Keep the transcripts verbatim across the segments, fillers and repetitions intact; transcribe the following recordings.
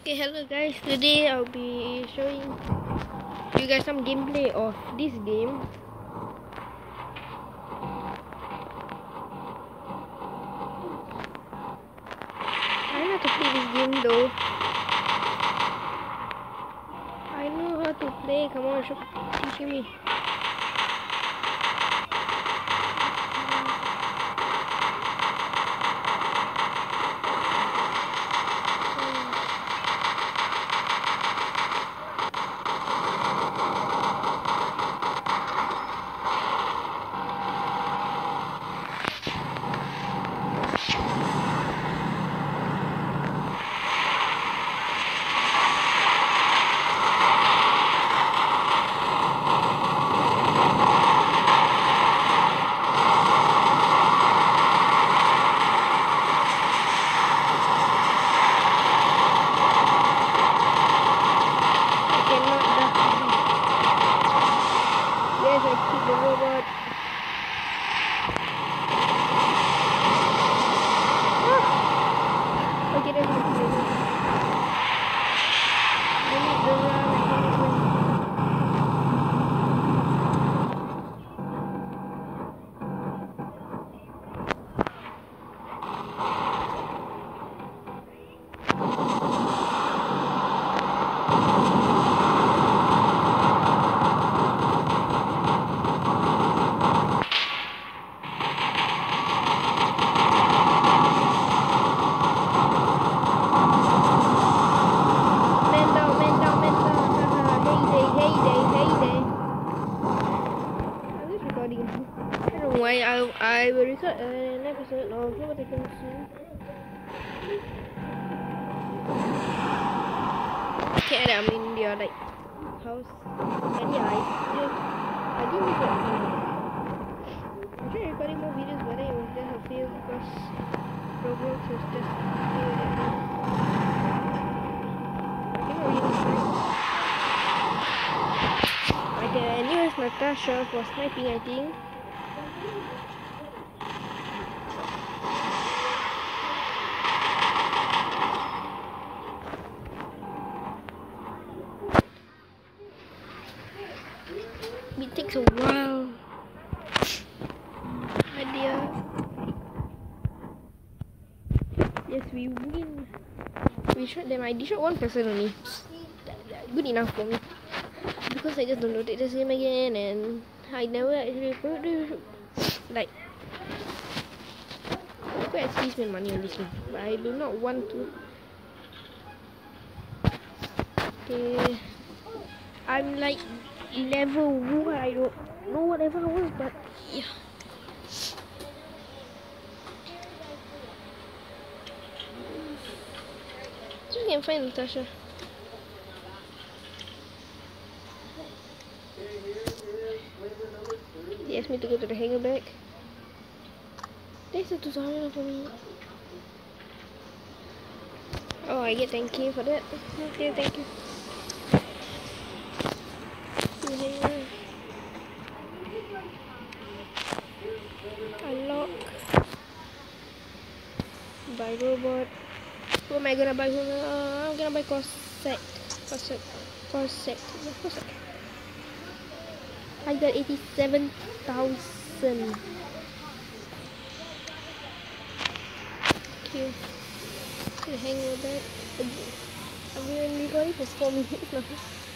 Okay, hello guys. Today I'll be showing you guys some gameplay of this game. I know how to play this game though. I know how to play. Come on, show, teach me. Why I I will record an episode of what I can see. Okay, I'm in their like house. And yeah, I still I didn't record. I tried recording more videos, but then it was just a fail because Roblox was just failed at me. I cannot really find. Like the newest Natasha for sniping, I think. It takes a while. Idea. Yes, we win. We shot them. I did shot one person only. Good enough for me. Because I just downloaded the game again and I never actually put like I could actually spend money on this game, but I do not want to. Okay, I'm like level one. I don't know whatever I was, but yeah. You can find Natasha. He asked me to go to the hangar back. There's a tutorial for me. Oh, I get thank you for that. Okay, thank you. Unlock. Buy robot. What am I gonna buy? Uh, I'm gonna buy corset. Corset. Corset. Corset. I got eighty-seven thousand. Okay. Gonna hang with that. I've been recording for four minutes now.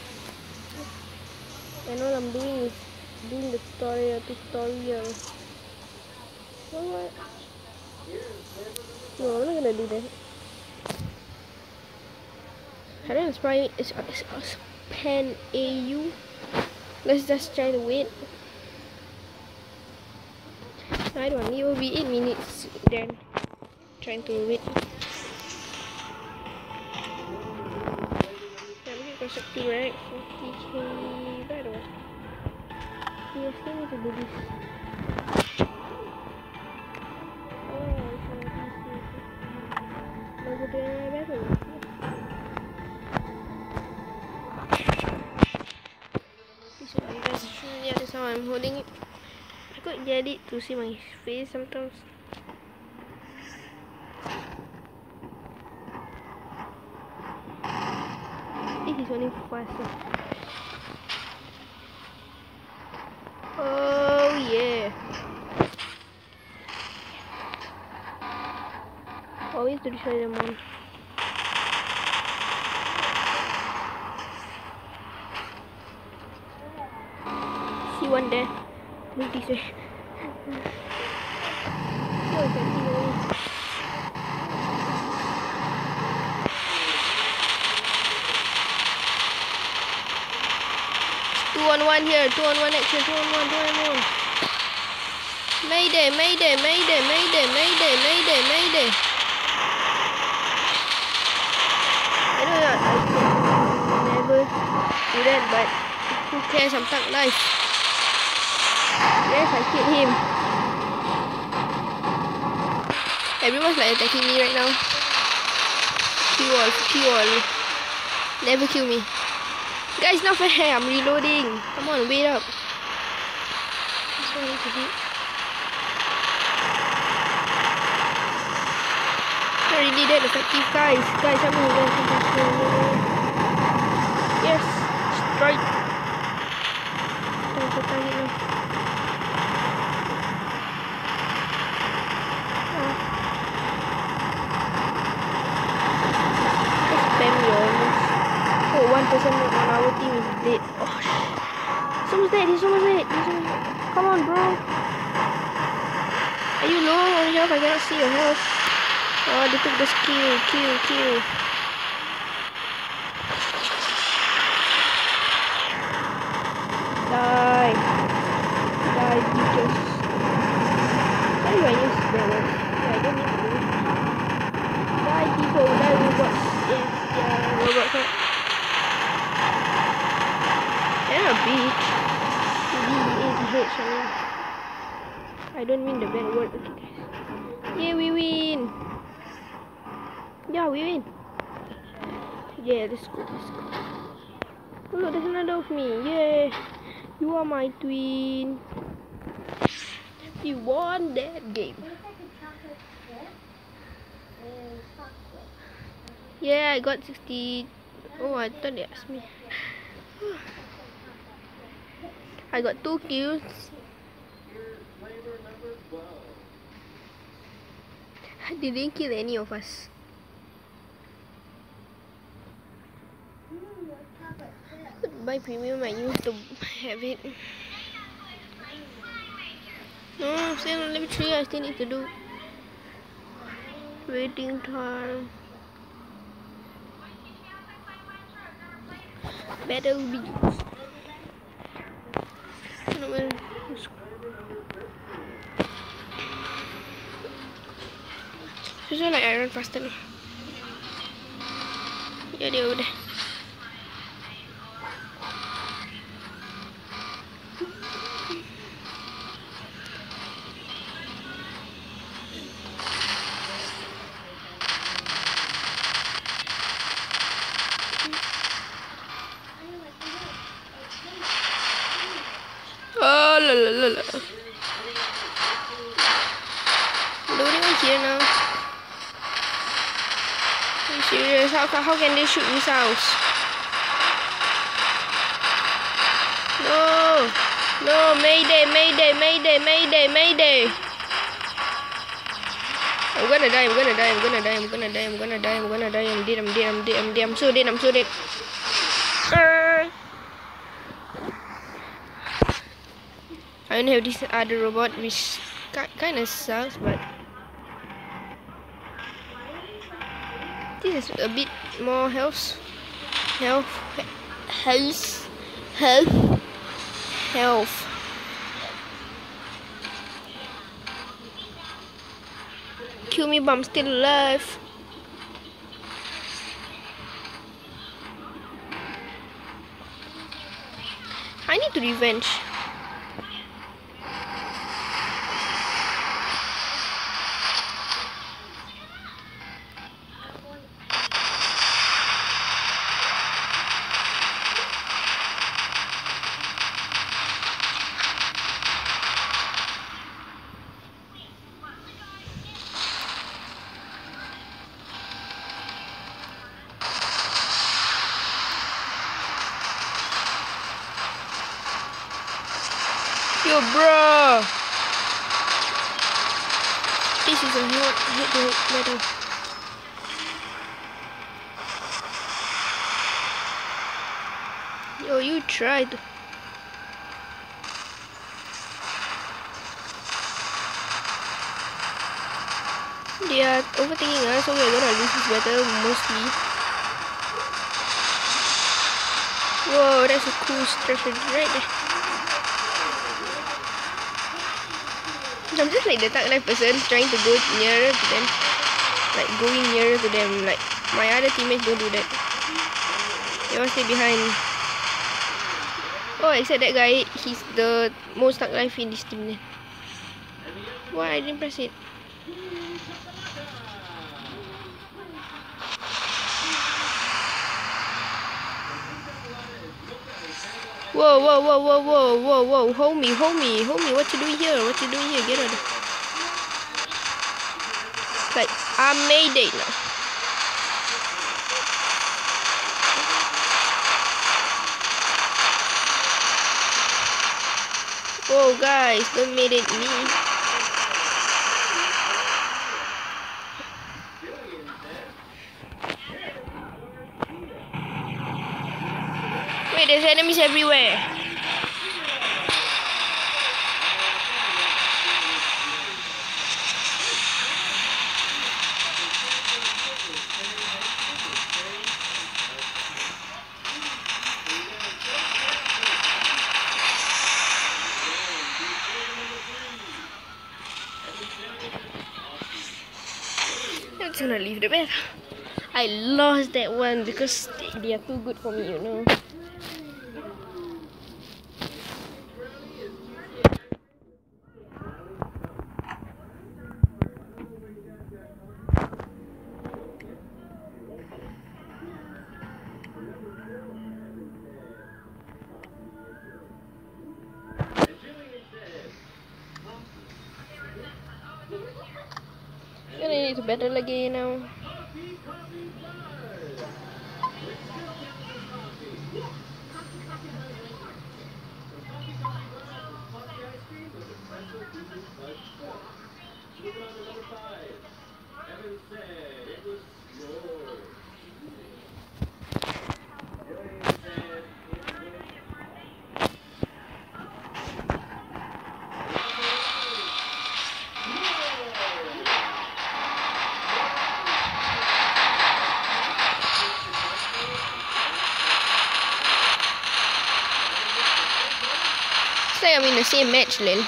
And all I'm doing is doing the tutorial. Tutorial. What? No, I'm not gonna do that. I don't inspire it's, it's, it's pen A U. Let's just try to wait. I don't want it will be eight minutes then trying to wait. I'm looking for Shakti, right? forty K. By the way. You still need to do this. Yeah, that's how I'm holding it. I could get it to see my face sometimes. think he's running faster. Oh yeah. Always to destroy them all. See one there. Move this way. Oh, two on one here, two on one action, two on one, two on one. Mayday, mayday, mayday, mayday, mayday, mayday, mayday. I know that I never do that, but who cares? I'm stuck life. Yes, I killed him. Everyone's like attacking me right now. Kill all, kill all. Never kill me. Guys, not fair. I'm reloading. Come on, wait up. This one needs to hit. Not really that effective, guys. Guys, help me. Yes, strike. Time to target now. Just spam your almost. Oh, one person on our team is dead. Oh, he's almost dead. He's almost dead. He's almost dead. Come on, bro. Are you low on health? I cannot see your health. Oh, they took the skill. Kill, kill. Die. Die, bitches. Why do I use that one? Yeah, I don't need to do it. Die, people. Die, robots. Yes, yeah, robots. Huh? You're a bitch. D E A T H, I mean. I don't mean the bad word. Okay, guys. Yeah, we win. Yeah, we win. Yeah, let's go, let's go. Oh, look, there's another of me. Yeah. You are my twin. You won that game. Yeah, I got sixty. Oh, I thought they asked me. I got two kills. I didn't kill any of us. Could buy premium, I used to have it. No, I'm still on level three, I still need to do waiting time. Battle begins. This is like I run faster now. Yeah, they're over there. Oh la la la la. Loading on here now. Are you serious? How, how can they shoot missiles? No! No! Mayday! Mayday! Mayday! Mayday! Mayday! I'm gonna die! I'm gonna die! I'm gonna die! I'm gonna die! I'm gonna die! I'm gonna die! I'm dead! I'm dead! I'm dead! I'm dead! I'm so dead! I'm so dead! Uh, I only have this other robot which kind of sucks, but this is a bit more health, health, health, health, health. Kill me, but I'm still alive. I need to revenge. Yo, bro. This is a hot hit to hit metal. Yo, you tried. They are overtaking us, so we're gonna lose this battle mostly. Whoa, that's a cool structure right there. I'm just like the Tag Life person trying to go nearer to them. Like going nearer to them. Like my other teammates don't do that. They all stay behind. Oh, except that guy, he's the most Tag Life in this team then. Why I didn't press it? Whoa, whoa, whoa, whoa, whoa, whoa, whoa, homie, homie, homie, what you doing here? What you doing here? Get out of there. Like, I made it now. Whoa, guys, don't made it me. Wait, there's enemies everywhere. I'm just gonna leave the bed. I lost that one because they are too good for me, you know. I need to battle again now. It's like I'm in the same match, Lil.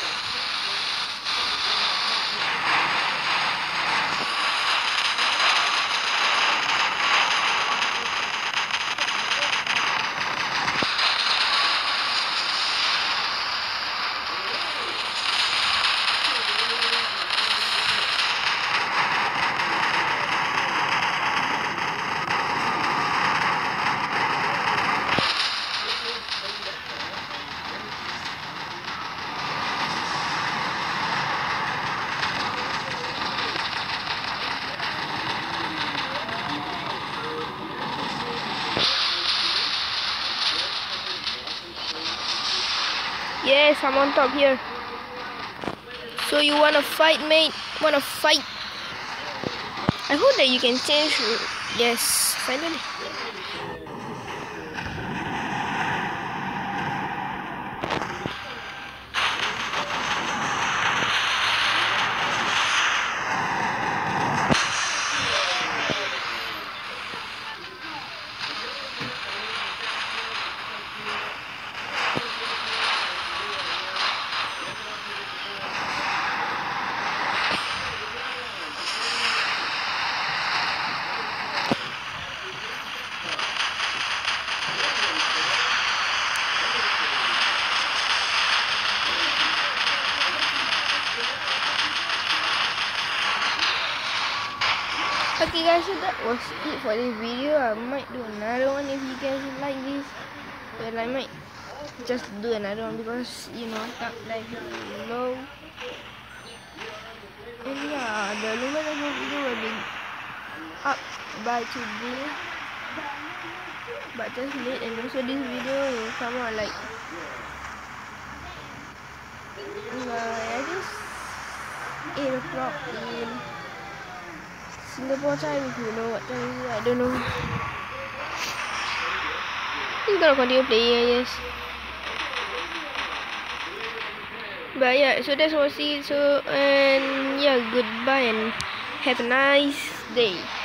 Yes, I'm on top here. So you wanna fight, mate? Wanna fight? I hope that you can change. Yes, finally. Okay guys, so that was it for this video. I might do another one if you guys like this. But I might just do another one because, you know, Tag Life is low. And yeah, the Luminous video will be up by today. But just late, and also this video will come out like eight o'clock in Singapore time. If you know what time is it, I don't know. I'm gonna continue playing, I guess. But yeah, so that's what I see. So and yeah, goodbye and have a nice day.